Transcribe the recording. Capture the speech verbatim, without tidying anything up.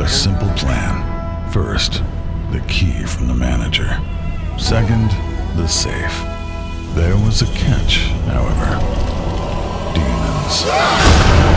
A simple plan. First, the key from the manager. Second, the safe. There was a catch, however. Demons.